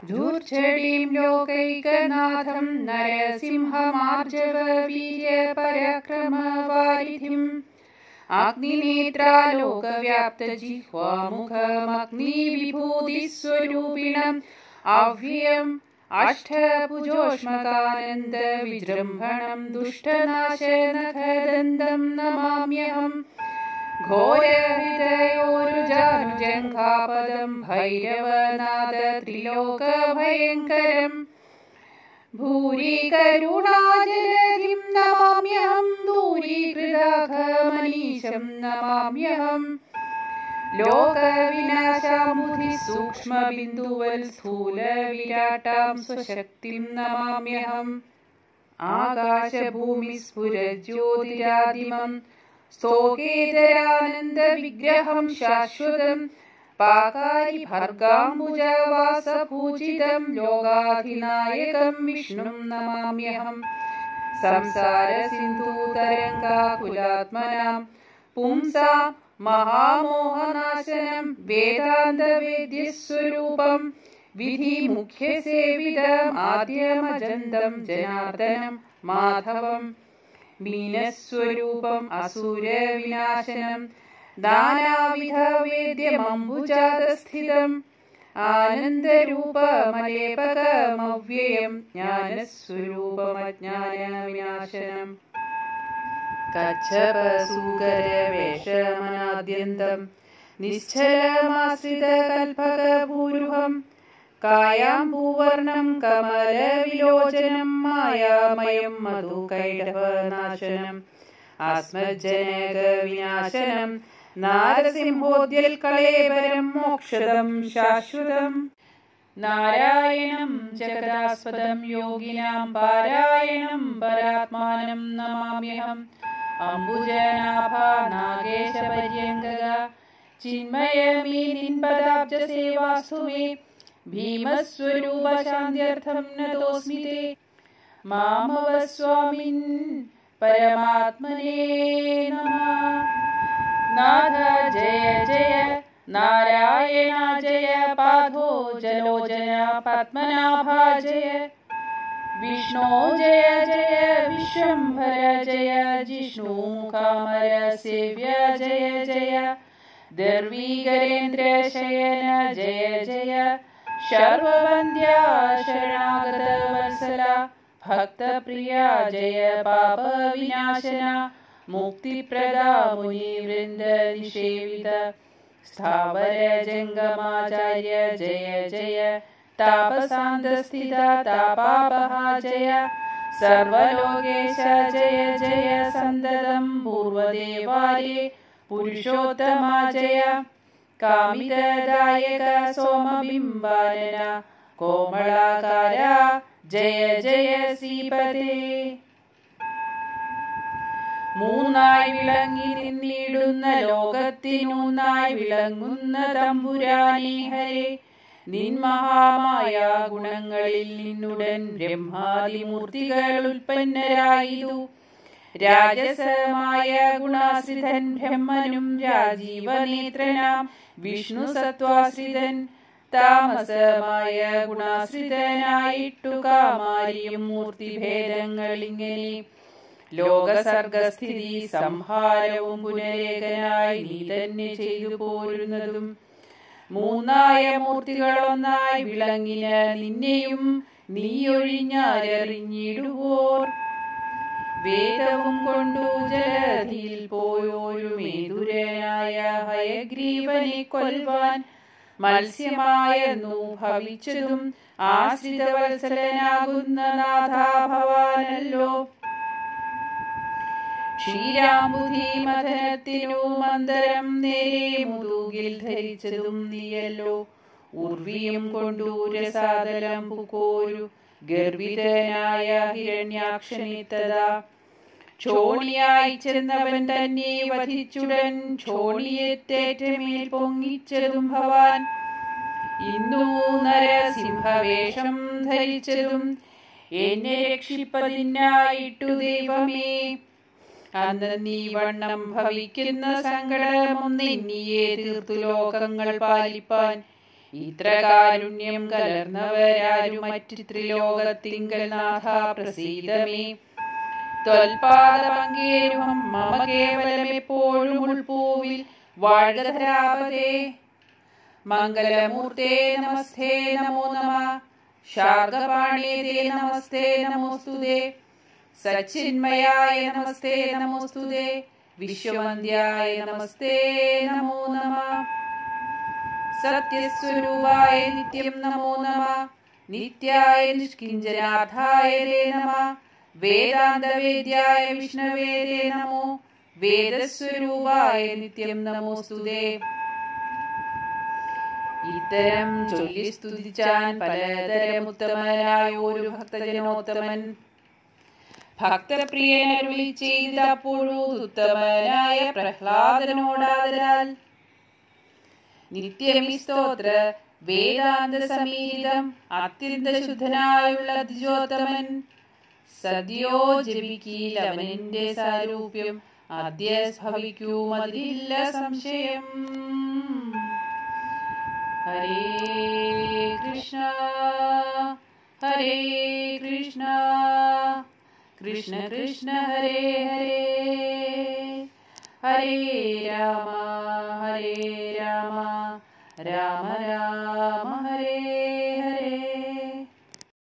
ധൂർച്ഛടീം ലോകൈകനാഥം നരസിംഹമാർജവ വീര്യ പരക്രമവാരിധിം അഗ്നിനേത്രാലോകവ്യാപ്തജിഹ്വാമുഖമഗ്നിവിഭൂതിസ്വരൂപിണം അവ്യയം അഷ്ടഭുജോഷ്മകാനന്ദ വിജൃംഭണം ദുഷ്ടനാശനഖദന്തം നമാമ്യഹം ഘോരഹൃദയോരുജാനുജംഘാപദം ഭൈരവനാഥ ത്രിലോകഭയങ്കരം ഭൂരികരുണാജലധിം നമാമ്യഹം ദൂരീകൃതാഘമനീശം നമാമ്യഹം ലോകവിനാശാമുധി സൂക്ഷ്മബിന്ദുവൽ സ്ഥൂലവിരാട്ടാം സ്വശക്തിം നമാമ്യഹം ആകാശഭൂമിസ്ഫുരജ്യോതിരാദിമം സ്തോകേതരാനന്ദവിഗ്രഹം ശാശ്വതം പാകാരി ഭർഗാംബുജവാസഭൂജിതം ലോകാധിനായകം വിഷ്ണും നമാമ്യഹം സംസാരസിന്ധൂതരംഗാകുലാത്മനാം പുംസാം മഹാമോഹനാശനം വേദാന്തവേദ്യസ്വരൂപം വിധിമുഖ്യസേവിതം ആദ്യമജന്തം ജനാർദ്ദനം മാധവം മീനസ്വരൂപം അസുരവിനാശനം നാനാവിധവേദ്യമംബുജാതസ്ഥിതം ആനന്ദരൂപമലേപകമവ്യയം ജ്ഞാനസ്വരൂപമജ്ഞാനവിനാശനം കച്ഛപസൂകരവേഷമനാദ്യന്തം നിശ്ചലമാശ്രിതകൽപകഭൂരുഹം കായാംബൂവർണം കമലവിലോചനം മായാമയം മധുകൈടവനാശനം ആസ്മജ്ജനകവിനാശനം നാരസിംഹോദ്യൽ കളേബരം മോക്ഷദം ശാശ്വതം നാരായണം ജഗദാസ്പദം യോഗിനാം പാരായണം പരാത്മാനം നമാമ്യഹം അംബുജനാഭ നാഗേശപര്യങ്കക ചിന്മയമീ നിൻപദാബ്ജസേവാസ്തു മേ ഭീമസ്വരൂപശാന്ത്യർത്ഥം നതോസ്മി തേ മാമവ സ്വാമിൻ പരമാത്മനേ നമഃ. നാഥ ജയ ജയ നാരായണ ജയ പാധോ ജലോജന പത്മനാഭ ജയ വിഷ്ണു ജയ ജയ വിശ്വംഭര ജയ ജിഷ്ണു മുഖാമര സേവ്യ ജയ ജയ ദർവീകരേന്ദ്ര ശയന ജയ ജയ ശർവവന്ദ്യ ശരണാഗത വത്സല ഭക്തപ്രിയ ജയ പാപ വിനാശന മുക്തിപ്രദാ മുനിവൃന്ദ നിഷേവിത സ്ഥാവര ജംഗമാചാര്യ ജയ ജയ താപസാന്തസ്ഥിത താപാപഹ ജയ സർവലോകേശ ജയ ജയ സന്തതം പൂർവദേവാരേ പുരുഷോത്തമ ജയ കാമിതദായക സോമബിംബാനന കോമളാകാര ജയ ജയ ശ്രീപദേ. മൂന്നായി വിളങ്ങി നിന്നിടുന്ന ലോകത്തിനൂന്നായി വിളങ്ങുന്ന തമ്പുരാനേ ഹരേ, നിൻ മഹാമായ ഗുണങ്ങളിൽ നിന്നുടൻ ബ്രഹ്മാദിമൂർത്തികൾ ഉൽപ്പന്നരായിതു. രാജസമായ ഗുണാശ്രിതൻ ബ്രഹ്മനും രാജീവനേത്രനാം വിഷ്ണു സത്വാശ്രിതൻ താമസമായ ഗുണാശ്രിതനായിട്ടു കാമാരിയും മൂർത്തിഭേദങ്ങളിങ്ങനെ ലോകസർഗസ്ഥിതി സംഹാരവും പുനരേകനായി നീ തന്നെ ചെയ്തു പോരുന്നതും മൂന്നായ മൂർത്തികളൊന്നായി വിളങ്ങിന നിന്നെയും നീയൊഴിഞ്ഞാരറിഞ്ഞിടുവോർ. വേദവും കൊണ്ടു ജലധിയിൽ പോയോരു മേതുരനായ ഹയഗ്രീവനെ കൊൽവാൻ മത്സ്യമായെന്നു ഭവിച്ചതും ആശ്രിതവത്സലനാകുന്ന നാഥാഭവാനല്ലോ. ക്ഷീരാംബുധി മഥനത്തിനു മന്ദരം നേരെ മുതുകിൽ ധരിച്ചതും നീയല്ലോ. ഉർവിയും കൊണ്ടു രസാതലം പുക്കോരു ഗർവിതനായ ഹിരണ്യാക്ഷനെ തഥാ ക്ഷോണിയായി ചെന്നവൻ തന്നെ വധിച്ചുടൻ ക്ഷോണിയെത്തേറ്റമേൽ പൊങ്ങിച്ചതും ഭവാൻ. ഇന്നു നരസിംഹവേഷം ധരിച്ചതും എന്നെ രക്ഷിപ്പതിനായിട്ടു ദൈവമേ. അന്ന് നീ വണ്ണം ഭവിക്കുന്ന സങ്കടമൊന്നെന്നിയെ തീർത്തു ലോകങ്ങൾ പാലിപ്പാൻ ഇത്ര കാരുണ്യം കലർന്നവരാരും മറ്റു ത്രിലോകത്തിങ്കൽ നാഥ പ്രസീദമേ. ത്വൽപാദ പങ്കേരുഹം മമ കേവലമെപ്പോഴും ഉൾപൂവിൽ വാഴ്കധരാപതേ. മംഗലമൂർത്തേ നമസ്തേ നമോ നമ. ശാർഗപാണേ തേ നമസ്തേ നമോസ്തുതേ. സച്ചിന്മയായ നമസ്തേ നമോസ്തുതേ. വിശ്വവന്ദ്യായ നമസ്തേ നമോ നമ. സത്യസ്വരൂപായ നിത്യം നമോ നമ. നിത്യായ നിഷ്കിഞ്ചനാർത്ഥായ തേ നമ. വേദാന്തവേദ്യായ വിഷ്ണവേ തേ നമോ. വേദസ്വരൂപായ നിത്യം നമോസ്തുതേ. ഇത്തരം ചൊല്ലി സ്തുതിച്ചാൻ പലതരമുത്തമനായ ഒരു ഭക്തജനോത്തമൻ ഭക്തപ്രിയനരുളി ചെയ്തപ്പോഴൂ ഉത്തമനായ പ്രഹ്ലാദനോടാദരാൽ നിത്യമി സ്തോത്ര വേദാന്ത സമീതം അത്യന്ത ശുദ്ധനായുള്ള ദ്വിജോത്തമൻ സദ്യോ ജപിക്കീൽ അവനിന്റെ സാരൂപ്യം ആദ്യ ഭവിക്കൂമതില്ല സംശയം. ഹരേ കൃഷ്ണ ഹരേ കൃഷ്ണ കൃഷ്ണ കൃഷ്ണ ഹരേ ഹരേ ഹരേ രാമ രാമ രാമ